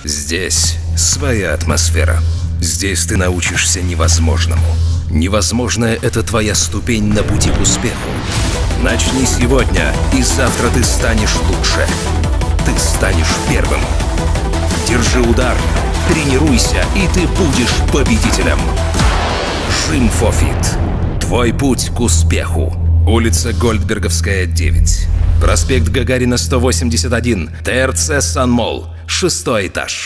Здесь своя атмосфера. Здесь ты научишься невозможному. Невозможное — это твоя ступень на пути к успеху. Начни сегодня, и завтра ты станешь лучше. Ты станешь первым. Держи удар, тренируйся, и ты будешь победителем. Жим4Fit. Твой путь к успеху. Улица Гольдберговская, 9. Проспект Гагарина, 181. ТРЦ «Санмолл». 6-й этаж.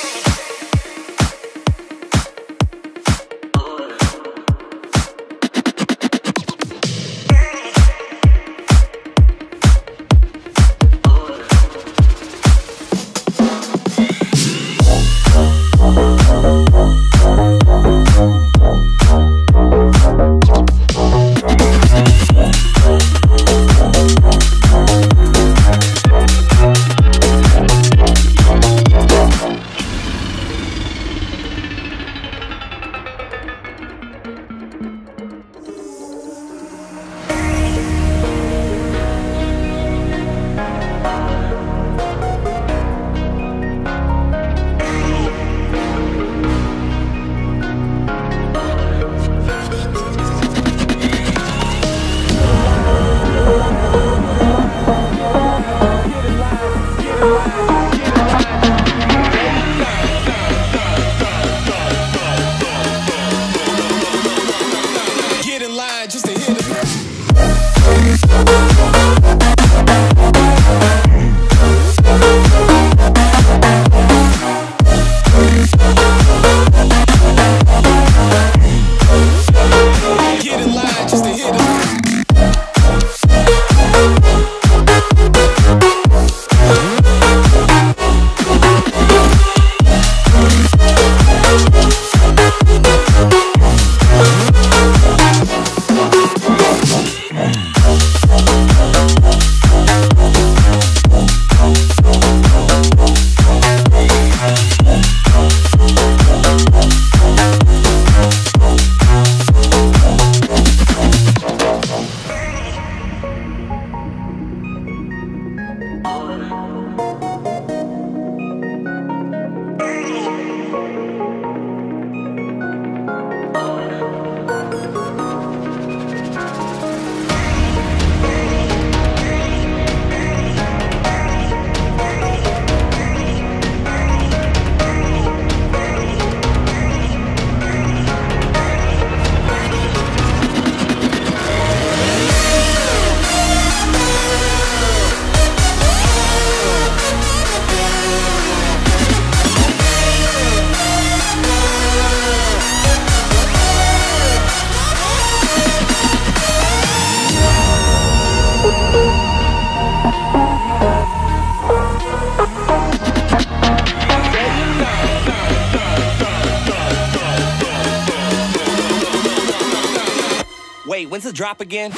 Wait, when's the drop again?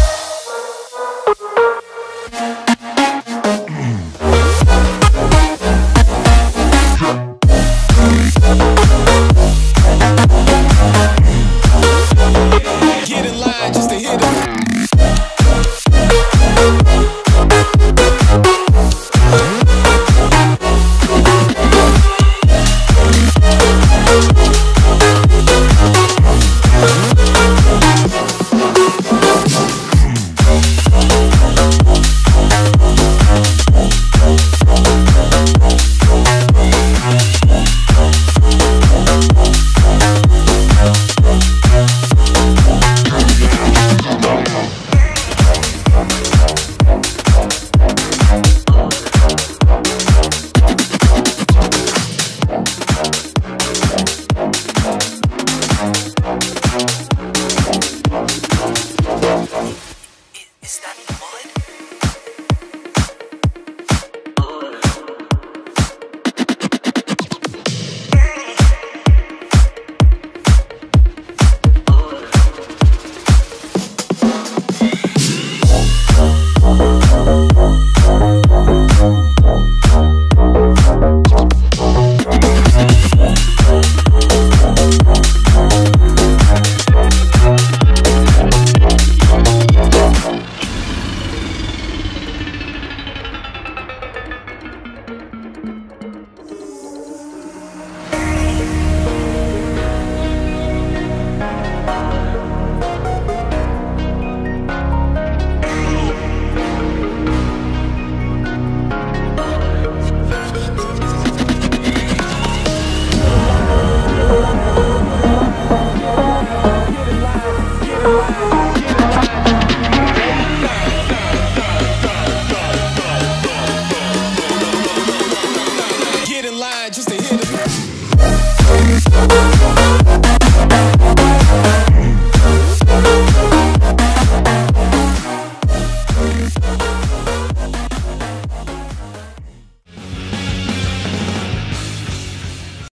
Get in line just to hit it. Thank you.